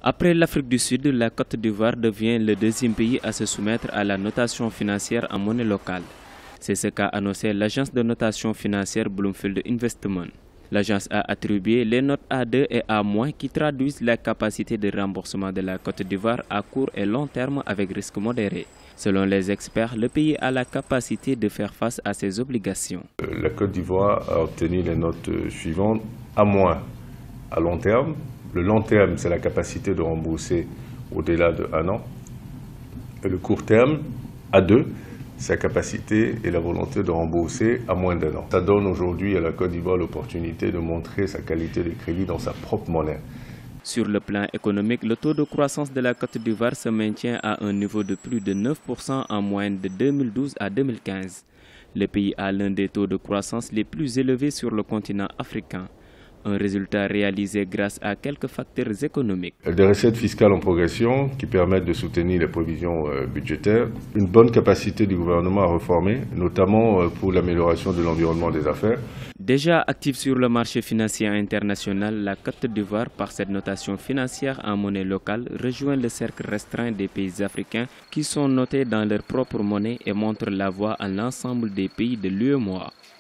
Après l'Afrique du Sud, la Côte d'Ivoire devient le deuxième pays à se soumettre à la notation financière en monnaie locale. C'est ce qu'a annoncé l'agence de notation financière Bloomfield Investment. L'agence a attribué les notes A2 et A- qui traduisent la capacité de remboursement de la Côte d'Ivoire à court et long terme avec risque modéré. Selon les experts, le pays a la capacité de faire face à ses obligations. La Côte d'Ivoire a obtenu les notes suivantes. A- à long terme. Le long terme, c'est la capacité de rembourser au-delà d'1 an. Et le court terme, A2, sa capacité et la volonté de rembourser à moins d'1 an. Ça donne aujourd'hui à la Côte d'Ivoire l'opportunité de montrer sa qualité de crédit dans sa propre monnaie. Sur le plan économique, le taux de croissance de la Côte d'Ivoire se maintient à un niveau de plus de 9% en moyenne de 2012 à 2015. Le pays a l'un des taux de croissance les plus élevés sur le continent africain. Un résultat réalisé grâce à quelques facteurs économiques. Des recettes fiscales en progression qui permettent de soutenir les prévisions budgétaires, une bonne capacité du gouvernement à réformer, notamment pour l'amélioration de l'environnement des affaires. Déjà active sur le marché financier international, la Côte d'Ivoire, par cette notation financière en monnaie locale, rejoint le cercle restreint des pays africains qui sont notés dans leur propre monnaie et montrent la voie à l'ensemble des pays de l'UEMOA.